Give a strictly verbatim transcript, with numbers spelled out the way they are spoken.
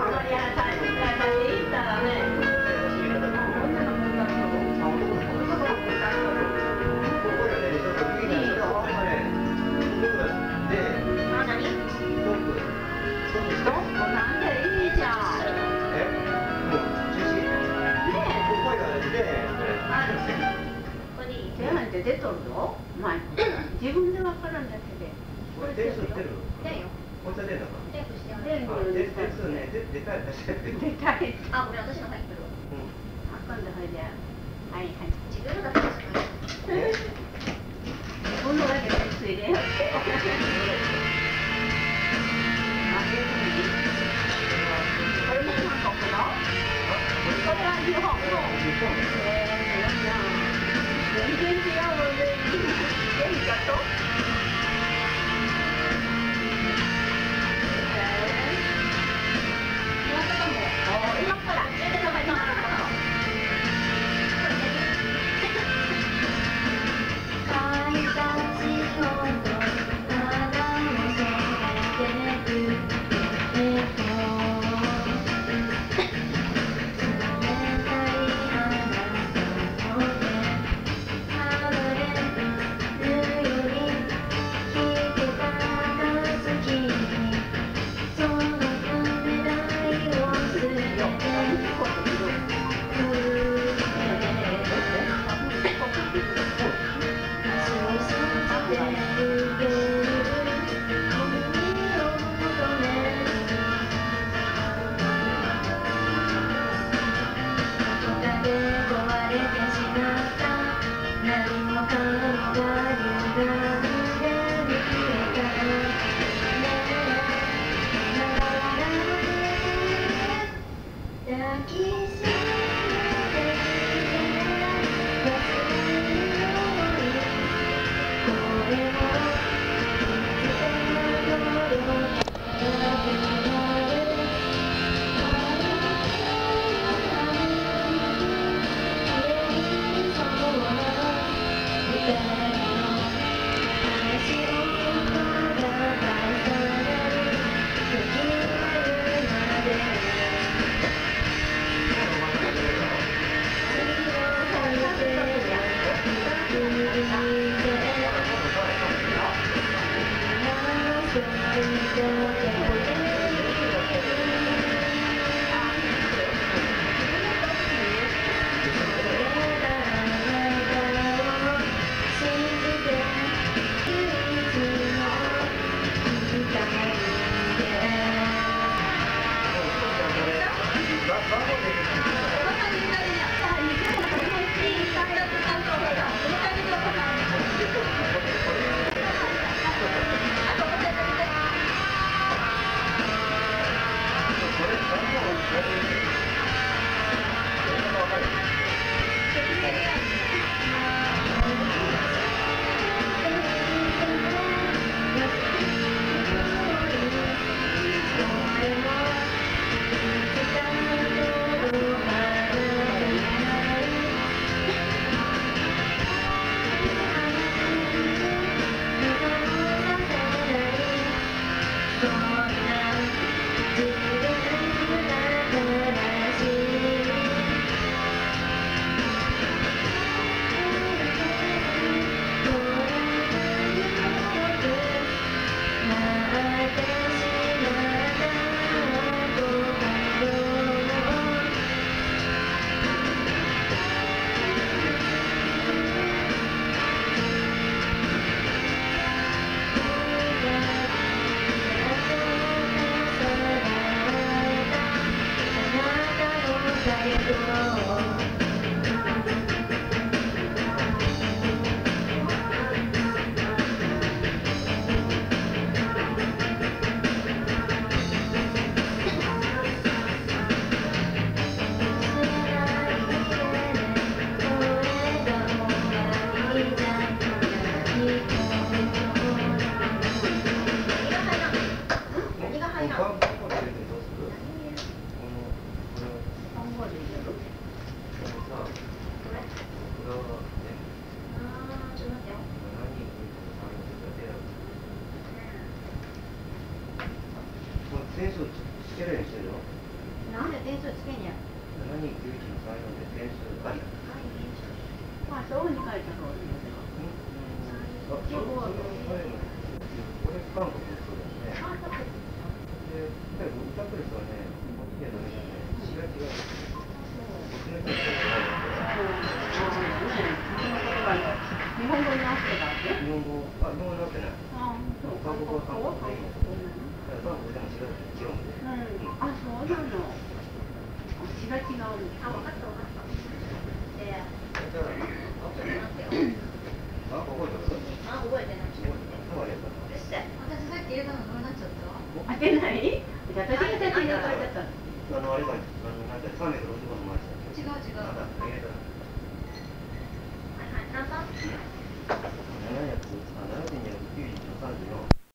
出とるぞ、マイク。自分でわからんだけで。 これ点数出る？ 出よ。 こいつは出るのか。 テープしてる。 点数ね、出たい出したい。 出たい。 あ、ごめん、私の入ってる。 うん。あ、今度ほいで。はいはい。 自分のだけですか。 自分のだけ点数入れよって。あげるに。これも韓国の。これは日本。日本。ええ、そうじゃん。全然違うので、元気だと。今から、今から、今から。 点数つけるようにしてるよ。 なんで点数つけんや。 ななにきゅういちのさんよんで点数あり。 まあ、そうに書いた方がいいですか。 あ、そうそうこれ韓国の人だよね。 あ、そうです。 で、やっぱり歌プレスはね、こっちでダメだね。詩が違う。こっちの人は日本語に合わせたわけ？ 日本語、あ、日本語になってない。 あ、そう。 韓国は韓国でいい。韓国でも違う違うんで。 うん。あ、そうなの。詩が違うの。 あ、分かった分かった。ええ。 じゃあ、あ、覚えてる？ あ、覚えてない。 そうやった。 私さっき入れたのどうなっちゃった？ 当てない？じゃあ私が先に入れちゃった。 あのあれか、あのなんかさんびゃくろくじゅうごの前でした。 違う違う。 まだ入れた。